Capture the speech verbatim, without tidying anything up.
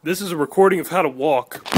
This is a recording of how to walk.